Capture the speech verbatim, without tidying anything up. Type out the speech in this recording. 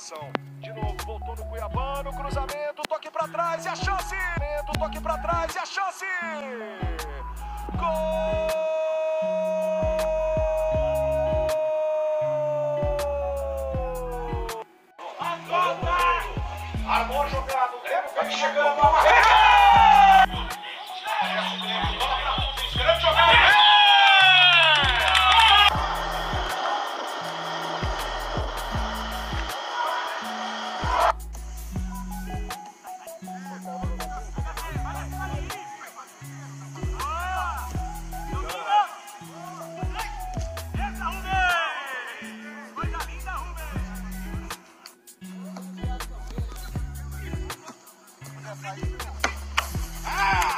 marcação. De novo, voltou no Cuiabano, cruzamento, toque pra trás e a chance! Toque pra trás e a chance! Gol! Armou a jogada, o tempo vai chegando, grande jogada! Ah!